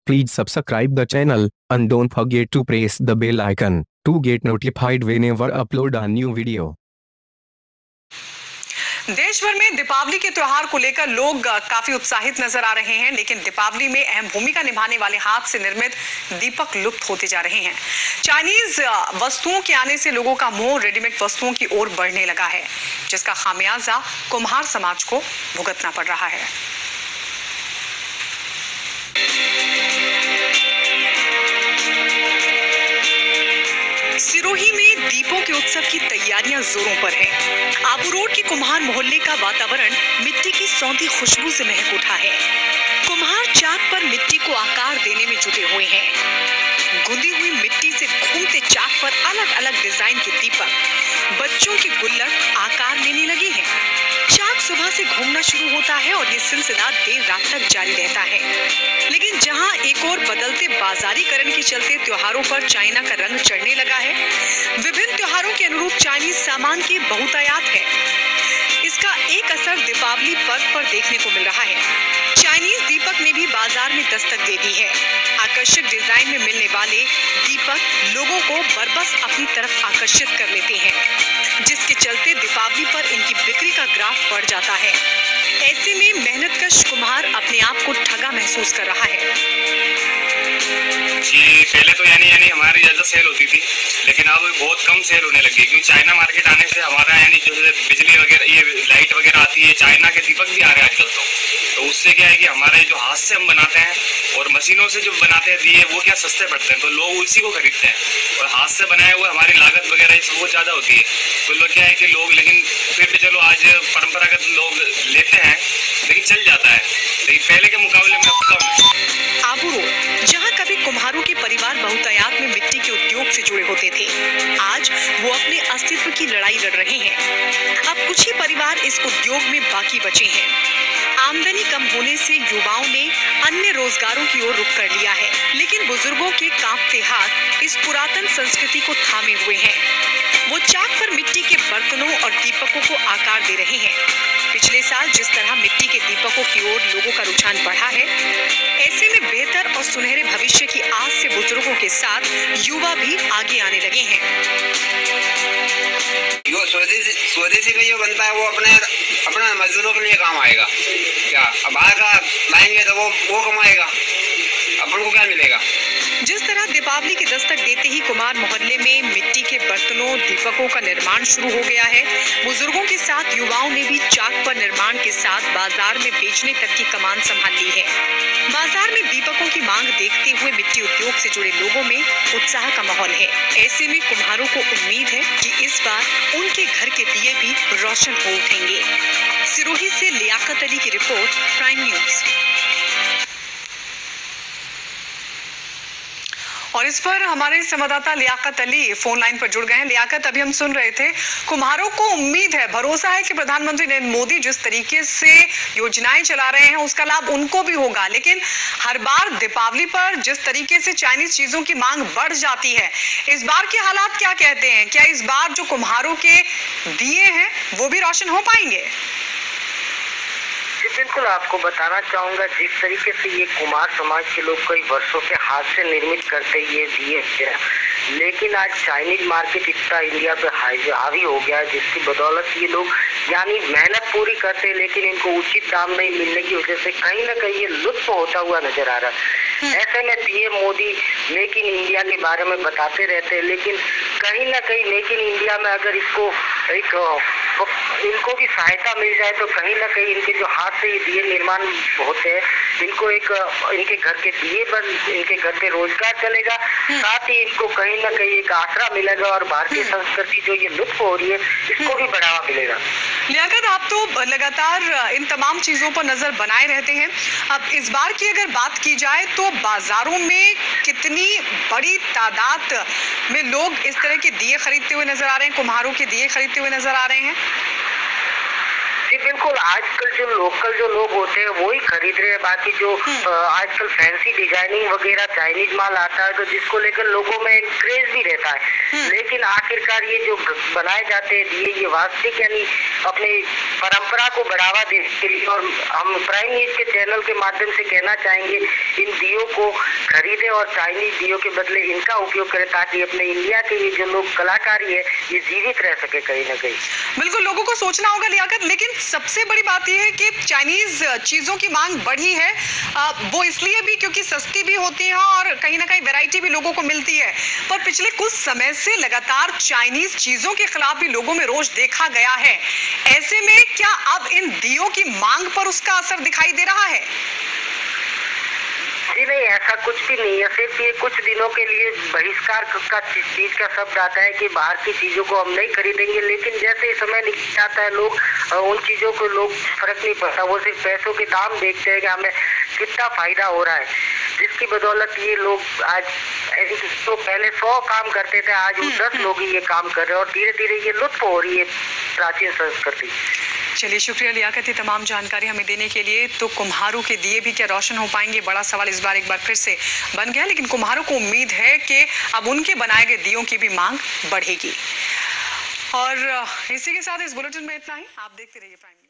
Please subscribe the channel and don't forget to press the bell icon to get notified whenever upload a new video. देश भर में दीपावली के त्योहार को लेकर लोग काफी उत्साहित नजर आ रहे हैं, लेकिन दीपावली में अहम भूमिका निभाने वाले हाथ से निर्मित दीपक लुप्त होते जा रहे हैं। चाइनीज वस्तुओं के आने से लोगों का मोह रेडीमेड वस्तुओं की ओर बढ़ने लगा है, जिसका खामियाजा कुम्हार समाज को भुगतना पड़ रहा है। सिरोही में दीपों के उत्सव की तैयारियां जोरों पर हैं। आबू रोड के कुम्हार मोहल्ले का वातावरण मिट्टी की सौंधी खुशबू से महक उठा है। कुम्हार चाक पर मिट्टी को आकार देने में जुटे हुए हैं। गुंदी हुई मिट्टी से घूमते चाक पर अलग अलग डिजाइन के दीपक, बच्चों के गुल्लक आकार लेने लगे हैं। चाक सुबह से घूमना शुरू होता है और ये सिलसिला देर रात तक जारी रहता है। लेकिन जहां एक और बदलते बाजारीकरण के चलते त्योहारों पर चाइना का रंग चढ़ने लगा है, विभिन्न त्योहारों के अनुरूप चाइनीज सामान की बहुतायत है। इसका एक असर दीपावली पर्व पर देखने को मिल रहा है। चाइनीज दीपक ने भी बाजार में दस्तक दे दी है। आकर्षक डिजाइन में मिलने वाले दीपक लोगों को बरबस अपनी तरफ आकर्षित कर लेते हैं, जिसके चलते दीपावली पर इनकी बिक्री का ग्राफ बढ़ जाता है। ऐसे में मेहनतकश कुम्हार अपने आप को ठगा महसूस कर रहा है। जी, पहले तो यानी हमारी ज़्यादा सेल होती थी, लेकिन अब बहुत कम सेल होने लगी, क्योंकि चाइना मार्केट आने से हमारा जो बिजली वगैरह, ये लाइट वगैरह आती है, चाइना के दीपक भी आ रहे हैं आजकल। तो उससे क्या है कि हमारे जो हाथ से हम बनाते हैं और मशीनों से जो बनाते हैं दिए, वो क्या सस्ते पड़ते हैं, तो लोग उसी को खरीदते हैं। और हाथ से बनाए हुए हमारी लागत वगैरह ये सब बहुत ज़्यादा होती है, तो लोग क्या है कि लोग, लेकिन फिर भी चलो आज परंपरागत लोग लेते हैं, लेकिन चल जाता है, लेकिन पहले के मुकाबले में अब कम है। आबू रोड, जहाँ कभी कुम्हारों के परिवार बहुतायत में मिट्टी के उद्योग से जुड़े होते थे, आज वो अपने अस्तित्व की लड़ाई लड़ रहे हैं। अब कुछ ही परिवार इस उद्योग में बाकी बचे हैं। आमदनी कम होने से युवाओं ने अन्य रोजगारों की ओर रुख कर लिया है, लेकिन बुजुर्गों के कांपते हाथ इस पुरातन संस्कृति को थामे हुए हैं। वो चाक पर मिट्टी के बर्तनों और दीपकों को आकार दे रहे हैं। पिछले साल जिस तरह मिट्टी के दीपकों की ओर लोगों का रुझान बढ़ा है, ऐसे में बेहतर और सुनहरे भविष्य की आस से बुजुर्गों के साथ युवा भी आगे आने लगे हैं। जो स्वदेशी में जो बनता है वो अपने मजदूरों के लिए काम आएगा। क्या अब बाहर का लाएंगे तो वो कमाएगा, अपन को क्या मिलेगा। जिस तरह दीपावली की दस्तक देते ही कुम्हार मोहल्ले में मिट्टी के बर्तनों, दीपकों का निर्माण शुरू हो गया है, बुजुर्गों के साथ युवाओं ने भी चाक पर निर्माण के साथ बाजार में बेचने तक की कमान संभाल ली है। बाजार में दीपकों की मांग देखते हुए मिट्टी उद्योग से जुड़े लोगों में उत्साह का माहौल है। ऐसे में कुम्हारों को उम्मीद है कि इस बार उनके घर के दिए भी रोशन हो उठेंगे। सिरोही से लियाकत अली की रिपोर्ट, प्राइम न्यूज। और इस पर हमारे संवाददाता लियाकत अली फोन लाइन पर जुड़ गए हैं। लियाकत, अभी हम सुन रहे थे, कुम्हारों को उम्मीद है, भरोसा है कि प्रधानमंत्री नरेंद्र मोदी जिस तरीके से योजनाएं चला रहे हैं उसका लाभ उनको भी होगा, लेकिन हर बार दीपावली पर जिस तरीके से चाइनीज चीजों की मांग बढ़ जाती है, इस बार के हालात क्या कहते हैं? क्या इस बार जो कुम्हारों के दिए हैं वो भी रोशन हो पाएंगे? जी बिल्कुल, आपको बताना चाहूँगा, जिस तरीके से ये कुम्हार समाज के लोग कई वर्षों के हाथ से निर्मित करते ये दिए, लेकिन आज चाइनीज मार्केट इतना इंडिया पे हावी हो गया है, जिसकी बदौलत ये लोग यानी मेहनत पूरी करते हैं, लेकिन इनको उचित दाम नहीं मिलने की वजह से कहीं ना कहीं ये लुप्त होता हुआ नजर आ रहा है। ऐसे में PM Modi make in India के बारे में बताते रहते हैं, लेकिन कहीं ना कहीं मेक इन इंडिया में अगर इनको भी सहायता मिल जाए तो कहीं ना कहीं इनके जो हाथ से ये दिए निर्माण होते हैं, इनको इनके घर के दिए बन, इनके घर पे रोजगार चलेगा, साथ ही इनको कहीं ना कहीं एक आसरा मिलेगा और भारतीय संस्कृति जो ये लुप्त हो रही है इसको भी बढ़ावा मिलेगा। लियाकत, आप तो लगातार इन तमाम चीजों पर नजर बनाए रहते हैं। अब इस बार की अगर बात की जाए तो बाजारों में कितनी बड़ी तादाद में लोग इस तरह के दिए खरीदते हुए नजर आ रहे हैं, कुम्हारों के दिए खरीदते हुए नजर आ रहे हैं? जी बिल्कुल, आजकल जो लोकल जो लोग होते हैं वो ही खरीद रहे हैं। बाकी जो आजकल फैंसी डिजाइनिंग वगैरह चाइनीज माल आता है तो जिसको लेकर लोगों में एक क्रेज भी रहता है, लेकिन आखिरकार ये जो बनाए जाते हैं दिए, ये वास्तविक यानी अपनी परंपरा को बढ़ावा देने के लिए, और हम प्राइम न्यूज के चैनल के माध्यम से कहना चाहेंगे इन दियों को खरीदे और चाइनीज दियो के बदले इनका उपयोग करें, ताकि अपने इंडिया के ये जो लोग कलाकारी है ये जीवित रह सके कहीं ना कहीं। बिल्कुल, लोगों को सोचना होगा लियाकत, लेकिन सबसे बड़ी बात यह है कि चाइनीज चीजों की मांग बढ़ी है। वो इसलिए भी क्योंकि सस्ती भी होती है और कहीं ना कहीं वैरायटी भी लोगों को मिलती है। पर पिछले कुछ समय से लगातार चाइनीज चीजों के खिलाफ भी लोगों में रोष देखा गया है। ऐसे में क्या अब इन दियों की मांग पर उसका असर दिखाई दे रहा है? जी नहीं, ऐसा कुछ भी नहीं है। सिर्फ ये कुछ दिनों के लिए बहिष्कार का चीज का शब्द आता है कि बाहर की चीजों को हम नहीं खरीदेंगे, लेकिन जैसे ही समय निकल जाता है लोग उन चीजों को लोग फर्क नहीं पड़ता, वो सिर्फ पैसों के दाम देखते हैं कि हमें कितना फायदा हो रहा है, जिसकी बदौलत ये लोग आज तो पहले 100 काम करते थे, आज वो 10 लोग ही ये काम कर रहे हैं और धीरे धीरे ये लुप्त हो रही है प्राचीन संस्कृति। चलिए, शुक्रिया लियाकत ये तमाम जानकारी हमें देने के लिए। तो कुम्हारों के दिए भी क्या रोशन हो पाएंगे, बड़ा सवाल इस बार एक बार फिर से बन गया, लेकिन कुम्हारों को उम्मीद है कि अब उनके बनाए गए दियों की भी मांग बढ़ेगी। और इसी के साथ इस बुलेटिन में इतना ही। आप देखते रहिए प्राइम न्यूज़।